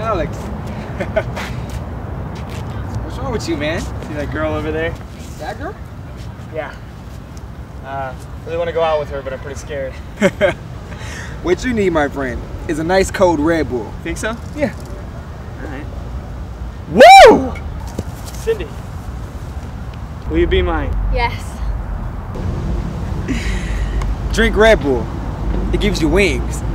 Alex. What's wrong with you, man? See that girl over there? That girl? Yeah. Really want to go out with her, but I'm pretty scared. What you need, my friend, is a nice cold Red Bull. Think so? Yeah. Alright. Woo! Cindy, will you be mine? Yes. Drink Red Bull. It gives you wings.